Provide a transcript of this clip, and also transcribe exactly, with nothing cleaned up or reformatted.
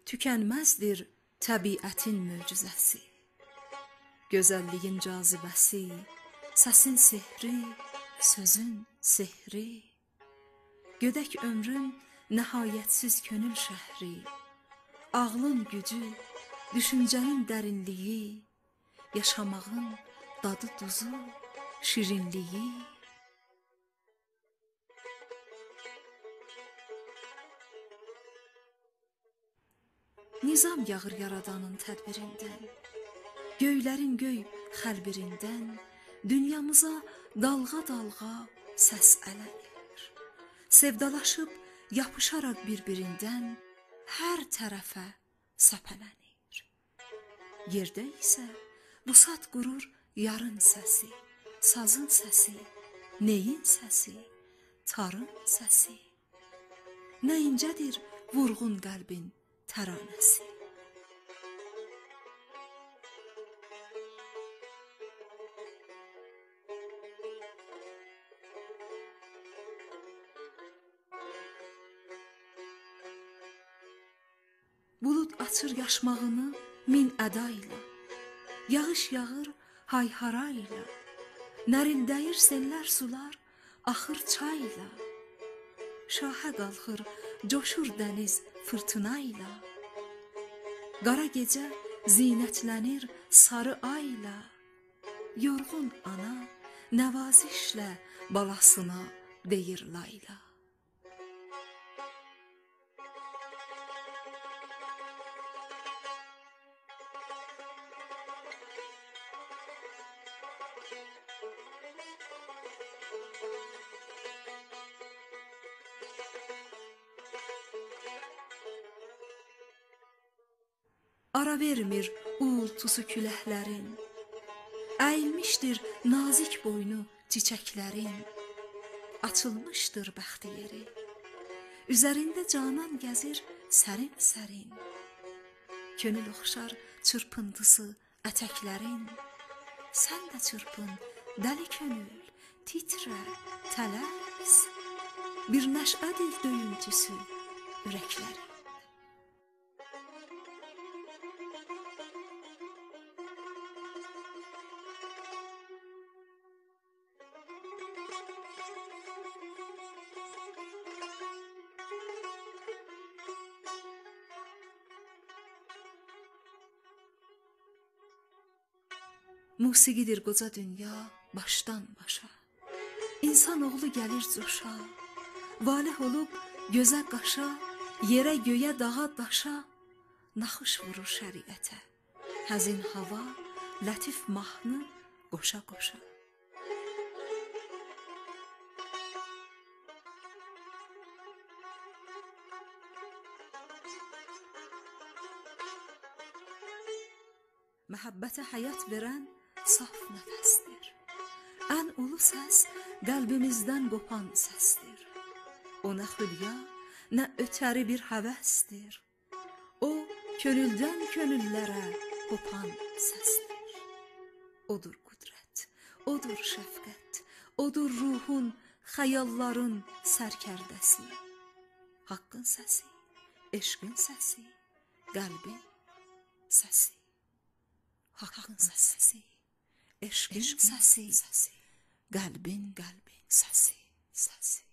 tükənməzdir təbiətin möcüzəsi. Gözəlliyin cazibəsi, səsin sehri, sözün sehri. Gödək ömrün nəhayətsiz könül şəhri, ağlın gücü, düşüncənin dərinliyi, yaşamağın dadı duzu, şirinliyi. Nizam yağır yaradanın tədbirindən, göylərin göy xəlbirindən, dünyamıza dalğa-dalğa səs ələnir. Sevdalaşıb yapışaraq bir-birindən hər tərəfə səpələnir. Yerdə isə vusat qurur yarın səsi, sazın səsi, neyin səsi, tarın səsi. Nə incədir vurğun qəlbin təranəsi. Bulud açır yaşmağını min əda ilə, yağış yağır hayhara ilə, nərildəyir sellər sular, axır çayla. Şahə qalxır, coşur dəniz fırtına ilə, qara gecə zinətlənir sarı ayla. Yorğun ana nəvazişlə balasına deyir layla. Ara vermir uğultusu küləklərin, əyilmişdir nazik boynu çiçəklərin, açılmışdır bəxti yeri, üzərində canan gəzir sərin-sərin. Könül oxşar çırpıntısı ətəklərin, sən də çırpın dəli könül, titrə, tələs, bir nəşədir döyüntüsü ürəklərin. Musiqidir qoca dünya başdan başa, İnsan oğlu gəlir coşa, valeh olub gözə qaşa, yerə göyə dağa daşa, naxış vurur şəriətə, həzin hava, lətif mahnı qoşa qoşa. Məhəbbətə həyat verən saf nəfəsdir. Ən ulu səs qəlbimizdən qopan səsdir. O nə xülya, nə ötəri bir həvəsdir. O könüldən könüllərə qopan səsdir. Odur qüdrət, odur şəfqət, odur ruhun, xəyalların sərkərdəsi. Haqqın səsi, eşqin səsi, qəlbin səsi. Haqqın səsi, eşqin səsi, qəlbin, qəlbin səsi, səsi.